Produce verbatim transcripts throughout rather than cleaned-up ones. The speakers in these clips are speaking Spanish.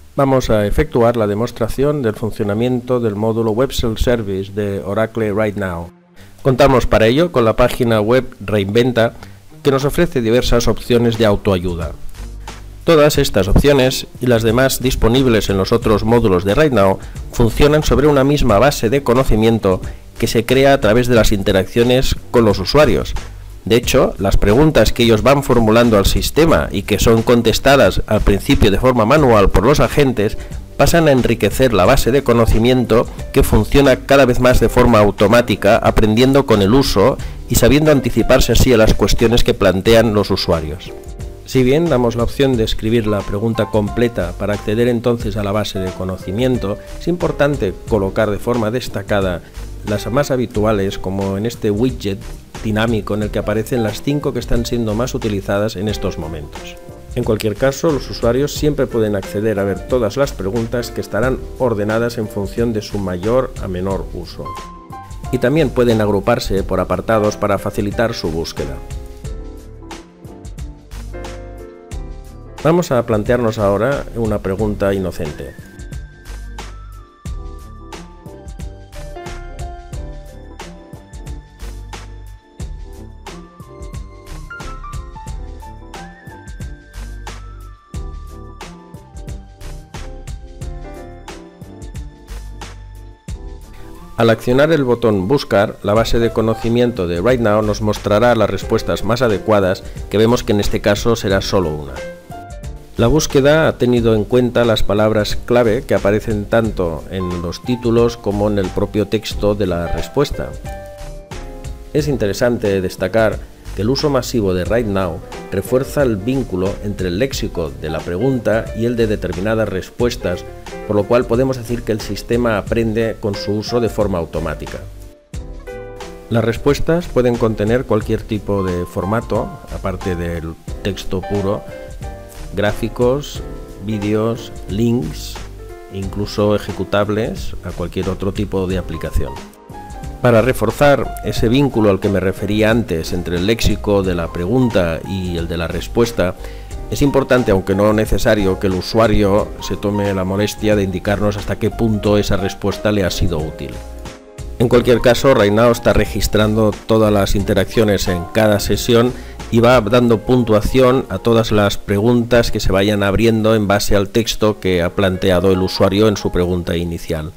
Vamos a efectuar la demostración del funcionamiento del módulo Web Self-Service de Oracle RightNow. Contamos para ello con la página web Reinventa, que nos ofrece diversas opciones de autoayuda. Todas estas opciones y las demás disponibles en los otros módulos de RightNow funcionan sobre una misma base de conocimiento que se crea a través de las interacciones con los usuarios. De hecho, las preguntas que ellos van formulando al sistema y que son contestadas al principio de forma manual por los agentes pasan a enriquecer la base de conocimiento, que funciona cada vez más de forma automática, aprendiendo con el uso y sabiendo anticiparse así a las cuestiones que plantean los usuarios. Si bien damos la opción de escribir la pregunta completa para acceder entonces a la base de conocimiento, es importante colocar de forma destacada las más habituales, como en este widget dinámico en el que aparecen las cinco que están siendo más utilizadas en estos momentos. En cualquier caso, los usuarios siempre pueden acceder a ver todas las preguntas, que estarán ordenadas en función de su mayor a menor uso. Y también pueden agruparse por apartados para facilitar su búsqueda. Vamos a plantearnos ahora una pregunta inocente. Al accionar el botón Buscar, la base de conocimiento de RightNow nos mostrará las respuestas más adecuadas, que vemos que en este caso será solo una. La búsqueda ha tenido en cuenta las palabras clave que aparecen tanto en los títulos como en el propio texto de la respuesta. Es interesante destacar que el uso masivo de RightNow refuerza el vínculo entre el léxico de la pregunta y el de determinadas respuestas, por lo cual podemos decir que el sistema aprende con su uso de forma automática. Las respuestas pueden contener cualquier tipo de formato, aparte del texto puro, gráficos, vídeos, links, incluso ejecutables a cualquier otro tipo de aplicación. Para reforzar ese vínculo al que me refería antes entre el léxico de la pregunta y el de la respuesta, es importante, aunque no necesario, que el usuario se tome la molestia de indicarnos hasta qué punto esa respuesta le ha sido útil. En cualquier caso, RightNow está registrando todas las interacciones en cada sesión y va dando puntuación a todas las preguntas que se vayan abriendo en base al texto que ha planteado el usuario en su pregunta inicial.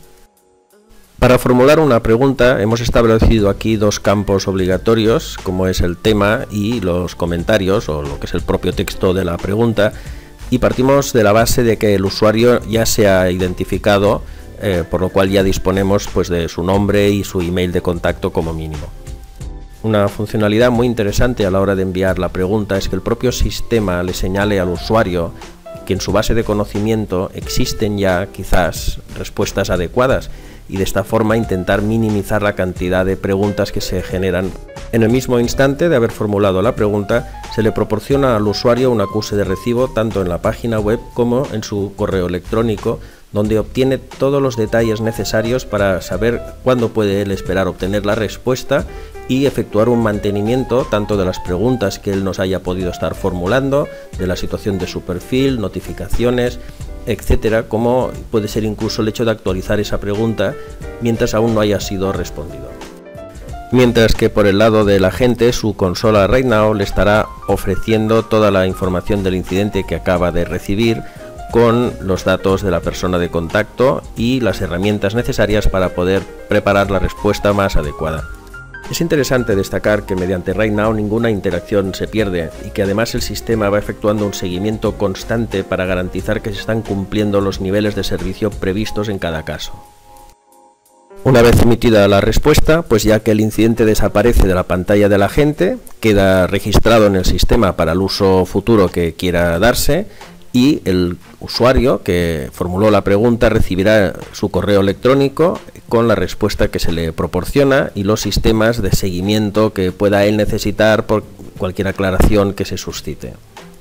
Para formular una pregunta hemos establecido aquí dos campos obligatorios, como es el tema y los comentarios, o lo que es el propio texto de la pregunta, y partimos de la base de que el usuario ya se ha identificado, eh, por lo cual ya disponemos pues, de su nombre y su email de contacto como mínimo. Una funcionalidad muy interesante a la hora de enviar la pregunta es que el propio sistema le señale al usuario que en su base de conocimiento existen ya quizás respuestas adecuadas, y de esta forma intentar minimizar la cantidad de preguntas que se generan. En el mismo instante de haber formulado la pregunta, se le proporciona al usuario un acuse de recibo tanto en la página web como en su correo electrónico, donde obtiene todos los detalles necesarios para saber cuándo puede él esperar obtener la respuesta y efectuar un mantenimiento tanto de las preguntas que él nos haya podido estar formulando, de la situación de su perfil, notificaciones, etcétera, como puede ser incluso el hecho de actualizar esa pregunta mientras aún no haya sido respondido. Mientras que por el lado del agente, su consola RightNow le estará ofreciendo toda la información del incidente que acaba de recibir, con los datos de la persona de contacto y las herramientas necesarias para poder preparar la respuesta más adecuada. Es interesante destacar que mediante RightNow ninguna interacción se pierde y que además el sistema va efectuando un seguimiento constante para garantizar que se están cumpliendo los niveles de servicio previstos en cada caso. Una vez emitida la respuesta, pues ya que el incidente desaparece de la pantalla del agente, queda registrado en el sistema para el uso futuro que quiera darse, y el usuario que formuló la pregunta recibirá su correo electrónico con la respuesta que se le proporciona y los sistemas de seguimiento que pueda él necesitar por cualquier aclaración que se suscite.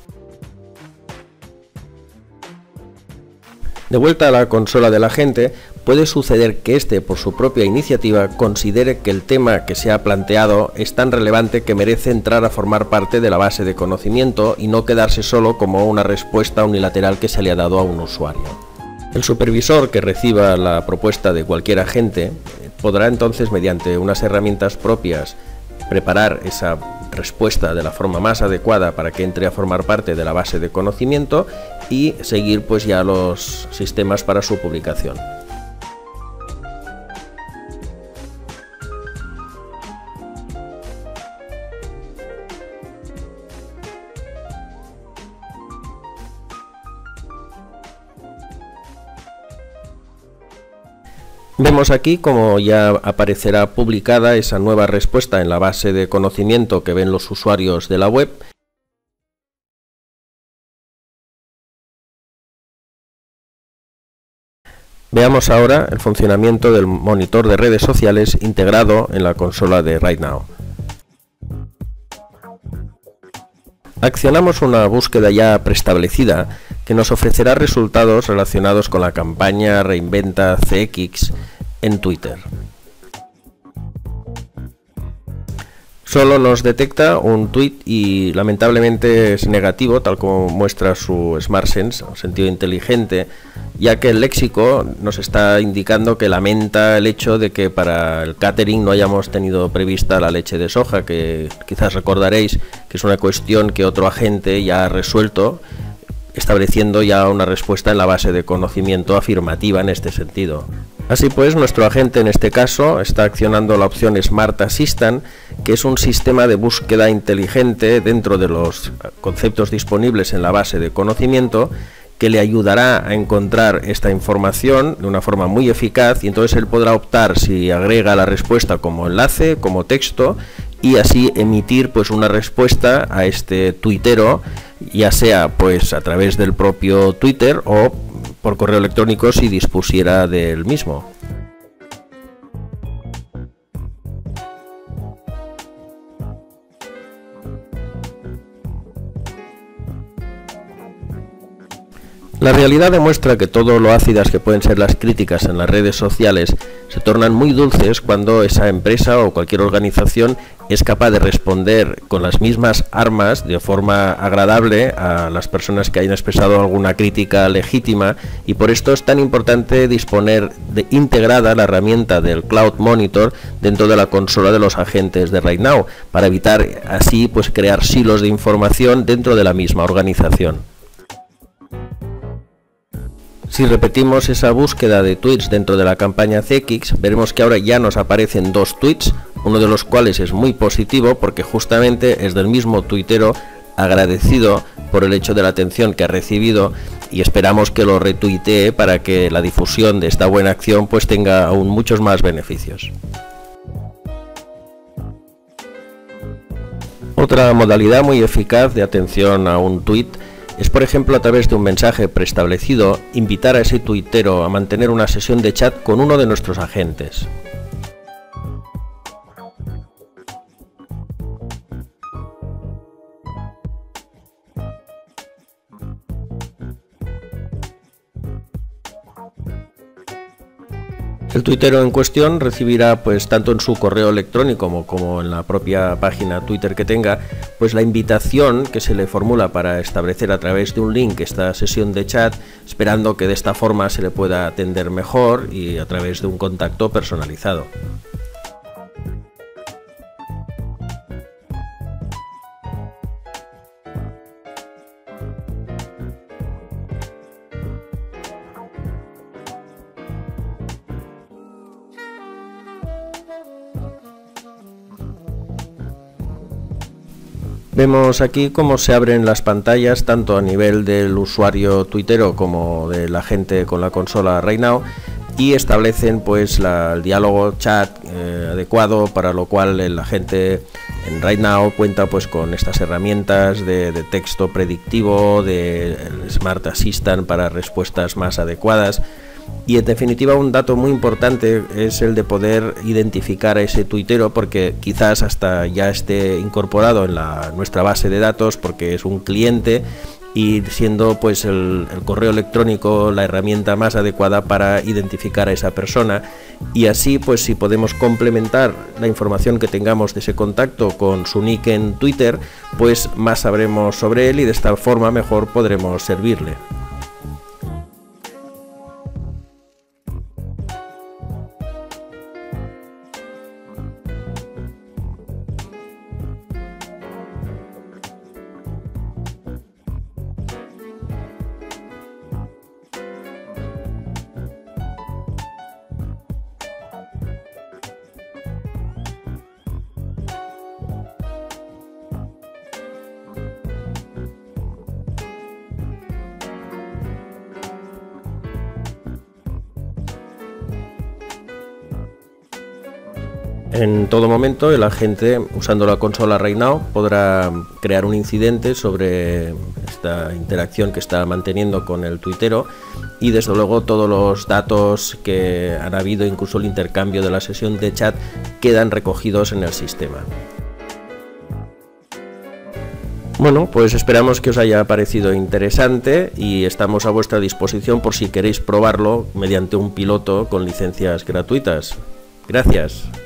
De vuelta a la consola del agente, puede suceder que éste, por su propia iniciativa, considere que el tema que se ha planteado es tan relevante que merece entrar a formar parte de la base de conocimiento y no quedarse solo como una respuesta unilateral que se le ha dado a un usuario. El supervisor que reciba la propuesta de cualquier agente podrá entonces, mediante unas herramientas propias, preparar esa respuesta de la forma más adecuada para que entre a formar parte de la base de conocimiento y seguir pues ya los sistemas para su publicación. Vemos aquí como ya aparecerá publicada esa nueva respuesta en la base de conocimiento que ven los usuarios de la web. Veamos ahora el funcionamiento del monitor de redes sociales integrado en la consola de RightNow. Accionamos una búsqueda ya preestablecida que nos ofrecerá resultados relacionados con la campaña Reinventa C X en Twitter. Solo nos detecta un tweet y lamentablemente es negativo, tal como muestra su SmartSense, o sentido inteligente, ya que el léxico nos está indicando que lamenta el hecho de que para el catering no hayamos tenido prevista la leche de soja, que quizás recordaréis que es una cuestión que otro agente ya ha resuelto, estableciendo ya una respuesta en la base de conocimiento afirmativa en este sentido. Así pues, nuestro agente en este caso está accionando la opción Smart Assistant, que es un sistema de búsqueda inteligente dentro de los conceptos disponibles en la base de conocimiento, que le ayudará a encontrar esta información de una forma muy eficaz, y entonces él podrá optar si agrega la respuesta como enlace, como texto, y así emitir pues una respuesta a este tuitero, ya sea pues a través del propio Twitter o por correo electrónico si dispusiera del mismo. La realidad demuestra que todo lo ácidas que pueden ser las críticas en las redes sociales se tornan muy dulces cuando esa empresa o cualquier organización es capaz de responder con las mismas armas de forma agradable a las personas que hayan expresado alguna crítica legítima, y por esto es tan importante disponer de integrada la herramienta del Cloud Monitor dentro de la consola de los agentes de RightNow, para evitar así pues crear silos de información dentro de la misma organización. Si repetimos esa búsqueda de tweets dentro de la campaña C X, veremos que ahora ya nos aparecen dos tweets, uno de los cuales es muy positivo porque justamente es del mismo tuitero agradecido por el hecho de la atención que ha recibido, y esperamos que lo retuitee para que la difusión de esta buena acción pues tenga aún muchos más beneficios. Otra modalidad muy eficaz de atención a un tweet es, por ejemplo, a través de un mensaje preestablecido, invitar a ese tuitero a mantener una sesión de chat con uno de nuestros agentes. El tuitero en cuestión recibirá, pues tanto en su correo electrónico como, como en la propia página Twitter que tenga, pues la invitación que se le formula para establecer a través de un link esta sesión de chat, esperando que de esta forma se le pueda atender mejor y a través de un contacto personalizado. Vemos aquí cómo se abren las pantallas tanto a nivel del usuario tuitero como de la gente con la consola RightNow, y establecen pues la, el diálogo chat eh, adecuado, para lo cual el agente en RightNow cuenta pues con estas herramientas de, de texto predictivo, de el Smart Assistant para respuestas más adecuadas. Y en definitiva, un dato muy importante es el de poder identificar a ese tuitero, porque quizás hasta ya esté incorporado en la, nuestra base de datos porque es un cliente, y siendo pues el, el correo electrónico la herramienta más adecuada para identificar a esa persona. Y así pues si podemos complementar la información que tengamos de ese contacto con su nick en Twitter, pues más sabremos sobre él y de esta forma mejor podremos servirle. En todo momento el agente, usando la consola RightNow, podrá crear un incidente sobre esta interacción que está manteniendo con el tuitero y desde luego todos los datos que han habido, incluso el intercambio de la sesión de chat, quedan recogidos en el sistema. Bueno, pues esperamos que os haya parecido interesante y estamos a vuestra disposición por si queréis probarlo mediante un piloto con licencias gratuitas. Gracias.